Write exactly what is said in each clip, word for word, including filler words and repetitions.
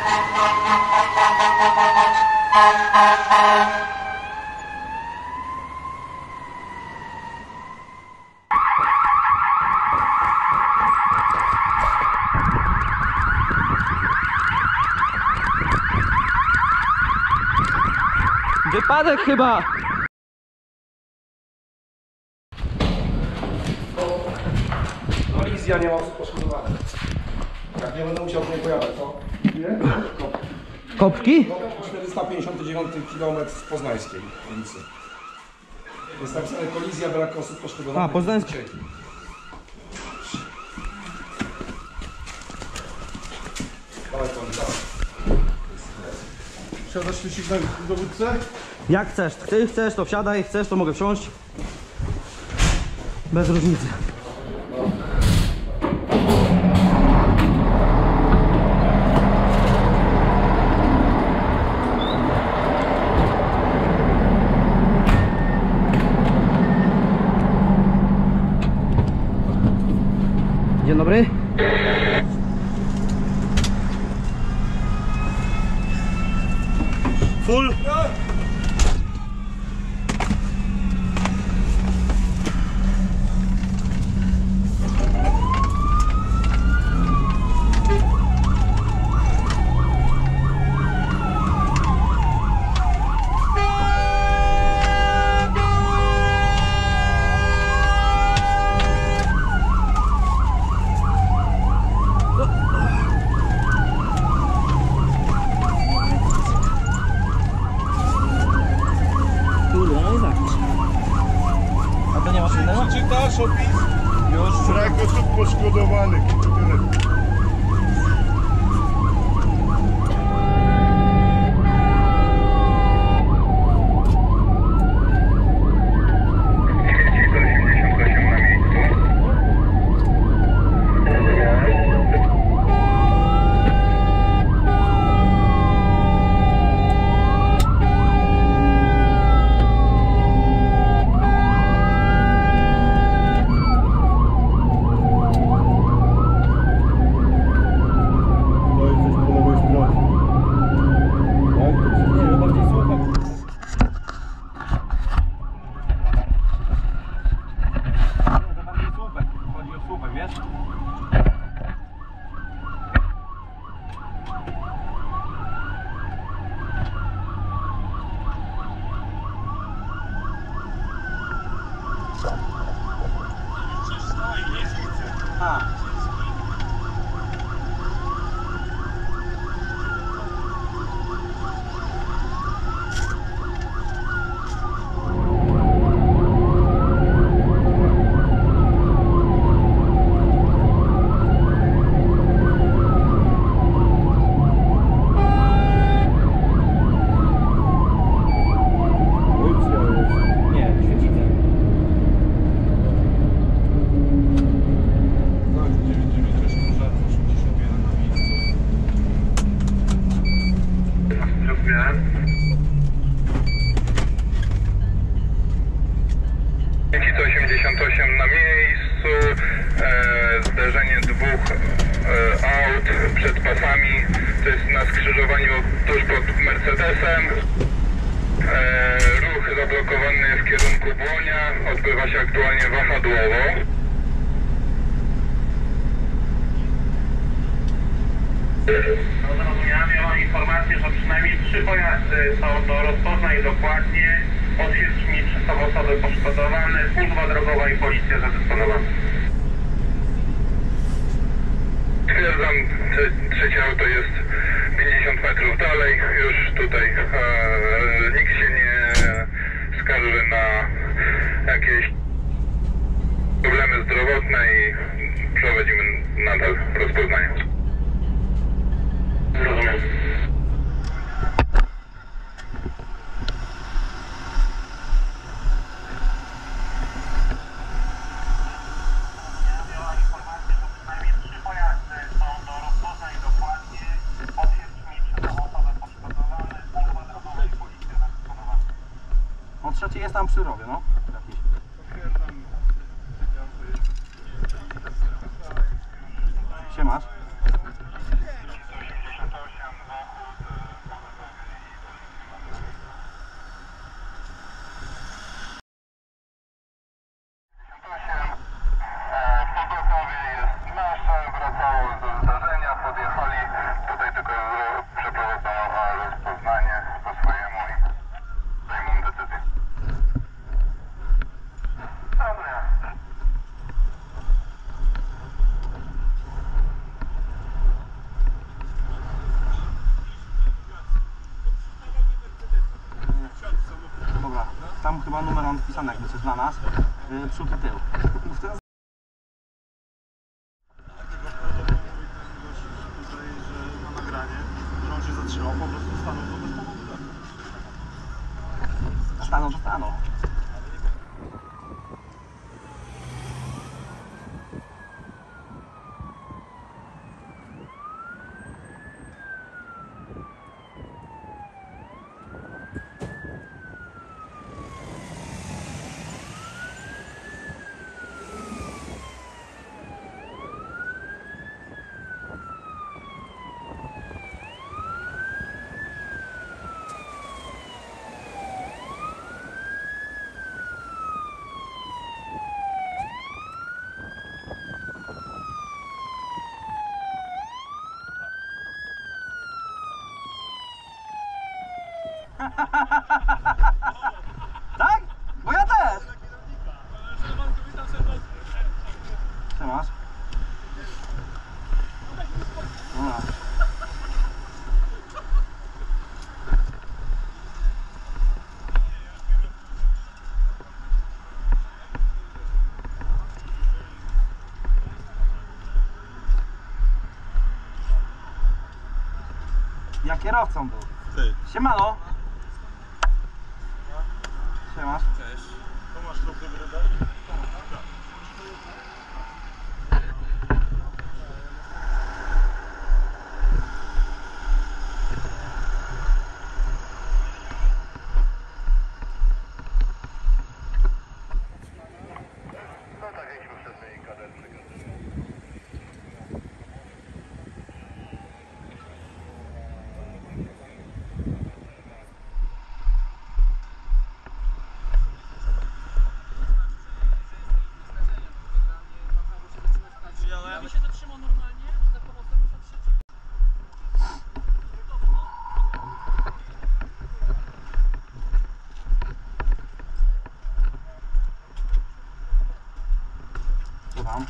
Wypadek chyba! Kolizja, nie ma osób poszkodowanych. Jak nie będę musiał tutaj pojawiać, to... Ile? Kopki? czterysta pięćdziesiąty dziewiąty kilometr z poznańskiej ulicy. Jest napisane kolizja, brak osób poszkodowanych. A, poznańska. Dawaj to, dawaj. Wsiadasz się ścignąć w dowódcę? Jak chcesz, ty chcesz to wsiadaj, chcesz to mogę wsiąść. Bez różnicy. Dzień dobry. Full? Czytasz opis? Już. Brak osób poszkodowanych. osiemdziesiąt osiem na miejscu, e, zderzenie dwóch e, aut przed pasami, to jest na skrzyżowaniu tuż pod Mercedesem. E, ruch zablokowany w kierunku Błonia, odbywa się aktualnie wahadłowo. No zrozumiałem, ja mam informację, że przynajmniej trzy pojazdy są do rozpoznań dokładnie. Potwierdź mi, czy są osoby poszkodowane, służba drogowa i policja zadysponowana. Stwierdzam, trzecie auto jest pięćdziesiąt metrów dalej, już tutaj e, nikt się nie skarży na jakieś problemy zdrowotne i prowadzimy nadal rozpoznanie. Rozumiem. No trzeci jest tam przy rowie, no. Jakiś. Siemasz? chyba numer on wpisany, jakby coś dla nas. Yy, przód i tył. W ten... Tutaj, że na nagranie, że on się zatrzymał, po prostu stanął to bez powodu. Stanął, to stanął. Tak? Bo ja też! Co masz? No. Ja kierowcą był. Ty. Siemano! Siemasz? Cześć. To masz trochę wyrobione? Jakby się zatrzymał normalnie, za pomocą muszę trzeci. Słucham.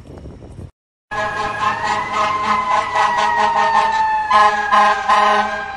Thank you.